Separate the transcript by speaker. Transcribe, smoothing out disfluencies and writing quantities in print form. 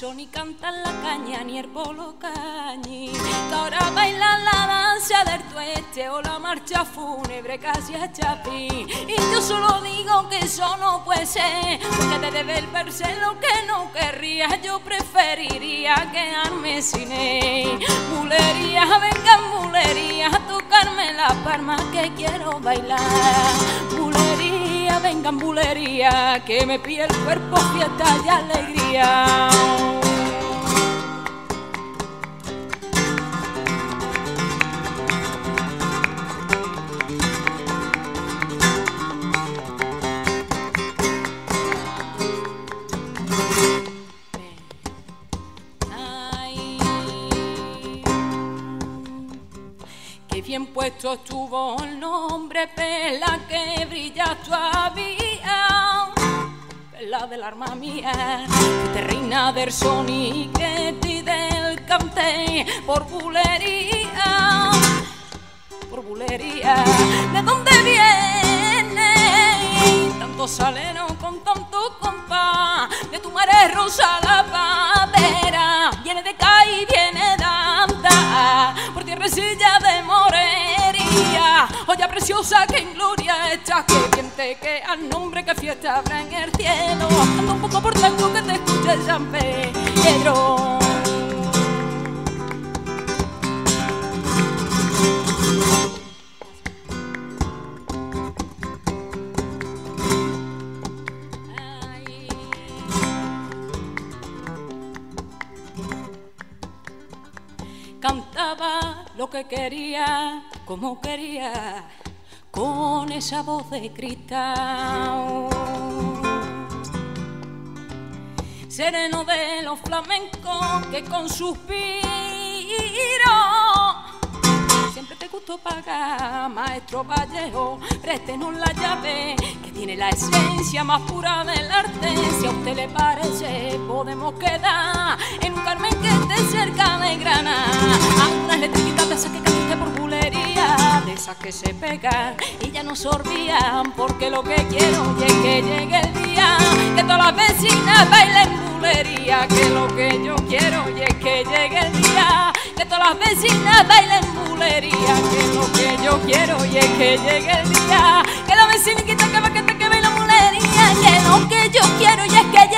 Speaker 1: son ni cantan la caña ni el polo cañi, que ahora bailan la danza del tueste o la marcha fúnebre casi a chapín. Y yo solo digo que eso no puede ser, porque de deber verse lo que no querría, yo preferiría quedarme sin él. Bulería, vengan bulería, a tocarme la palma que quiero bailar. Bulería, vengan bulería, que me pide el cuerpo fiesta y alegría. Bien puesto estuvo el nombre, pela que brilla todavía, pela del arma mía, que te reina del sonido y del cante, por bulería, ¿de dónde viene tanto salero con tanto compás? De tu madre rosa la pavera, viene de caí, viene de andar, por tierrecilla de morería, olla preciosa que en gloria está, que bien te queda el nombre, que fiesta habrá en el cielo. Ando un poco por tanto que te escuche San Pedro. Cantaba lo que quería, como quería, con esa voz de cristal. Sereno de los flamencos que con suspiro siempre te gustó pagar, maestro Vallejo, préstenos la llave que tiene la esencia más pura del arte. Si a usted le parece, podemos quedar en un Carmen que esté cerca de Granada, a unas letritas de esas que cantaste por bulería, de esas que se pegan y ya no sorbían, porque lo que quiero es que llegue el día que todas las vecinas bailen bulería, que lo que yo quiero es que llegue el día que todas las vecinas bailen bulería, que lo que yo quiero y es que llegue el día que la vecinita que va que baila bulería, que lo que yo quiero y es que llegue